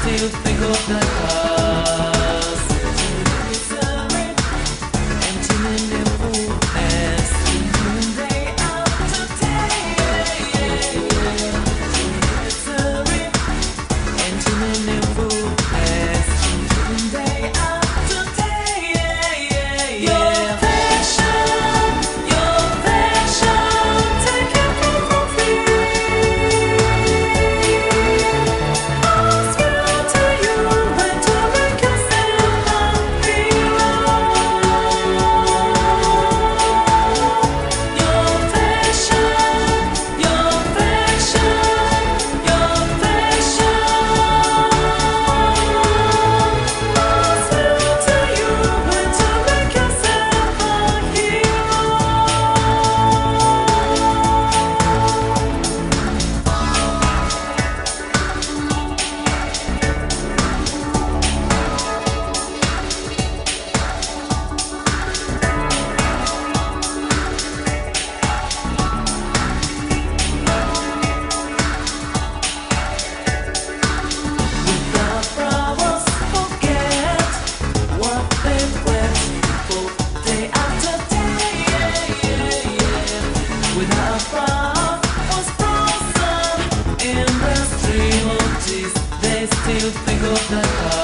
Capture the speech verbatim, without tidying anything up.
still think of the past. Empty memories, day after day. Empty memories, day after day. Your passion, your passion, take it from me. Ask you to you when to make yourself happy. Your passion, your passion, your passion. Ask you to you when to make yourself a hero. Without flowers, forget what they were for day after day. Without flowers, blossom in the stream of tears, they still think of the past.